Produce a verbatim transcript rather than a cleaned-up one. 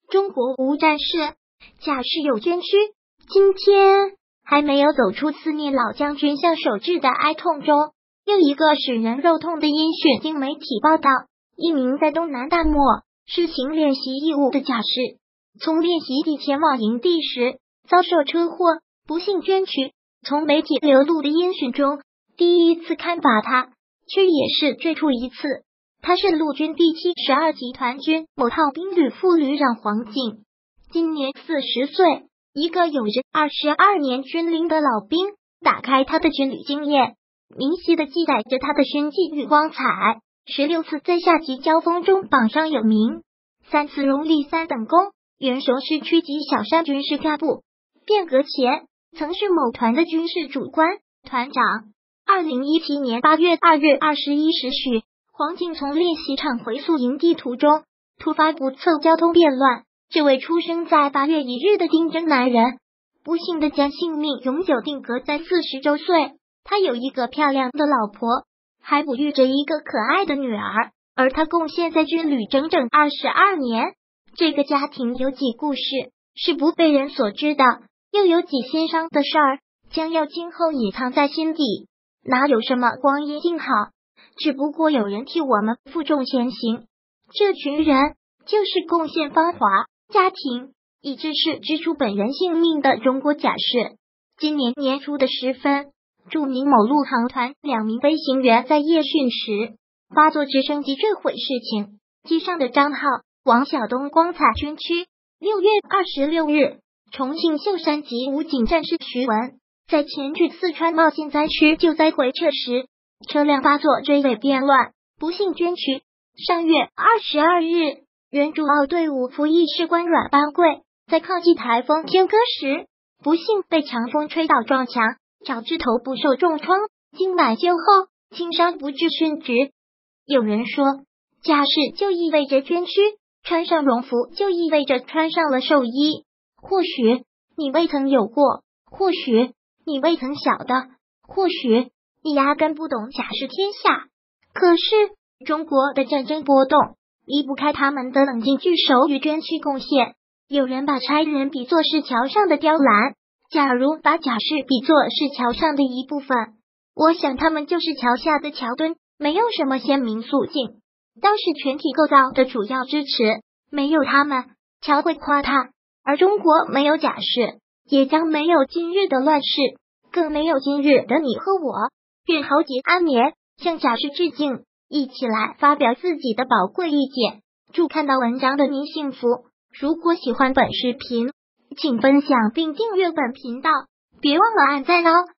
中国无战事，甲士有捐躯。今天还没有走出思念老将军相守制的哀痛中，又一个使人肉痛的音讯经媒体报道，一名在东南大漠实行练习义务的甲士，从练习地前往营地时遭受车祸，不幸捐躯。从媒体流露的音讯中，第一次看把他，却也是最初一次。他是陆军第七十二集团军某套兵旅副旅长黄景，今年四十岁，一个有着二十二年军龄的老兵。打开他的军旅经验，明晰的记载着他的勋绩与光彩。十六次在下级交锋中榜上有名，三次荣立三等功，原雄师区级小山军事干部。变革前曾是某团的军事主官、团长。二零一七年八月二日二十一时许，黄景从练习场回宿营地途中，突发不测交通变乱。这位出生在八月一日的丁真男人，不幸的将性命永久定格在四十周岁。他有一个漂亮的老婆，还哺育着一个可爱的女儿，而他贡献在军旅整整二十二年。这个家庭有几故事是不被人所知的，又有几心伤的事儿将要今后隐藏在心底。哪有什么光阴静好，只不过有人替我们负重前行。这群人就是贡献芳华、家庭，以致是支出本人性命的中国甲士。今年年初的时分，著名某陆航团两名飞行员在夜训时发作直升机坠毁事情，机上的张浩、王晓东光彩捐躯。六月二十六日，重庆秀山级武警战士徐文在前去四川茂县灾区救灾回撤时，车辆发作追尾变乱，不幸捐躯。上月二十二日，原驻澳队伍服役士官阮班贵在抗击台风天鸽时，不幸被强风吹倒撞墙，导致头部受重创，经挽救后轻伤不治殉职。有人说，甲士就意味着捐躯，穿上荣服就意味着穿上了寿衣。或许你未曾有过，或许你未曾晓得，或许你压根不懂甲士天下。可是中国的战争波动离不开他们的冷静聚首与捐躯贡献。有人把差人比作是桥上的雕栏，假如把甲士比作是桥上的一部分，我想他们就是桥下的桥墩，没有什么鲜明肃静，当时全体构造的主要支持。没有他们，桥会垮塌，而中国没有甲士，也将没有今日的乱世，更没有今日的你和我。愿豪杰安眠，向甲士致敬，一起来发表自己的宝贵意见。祝看到文章的您幸福。如果喜欢本视频，请分享并订阅本频道，别忘了按赞哦。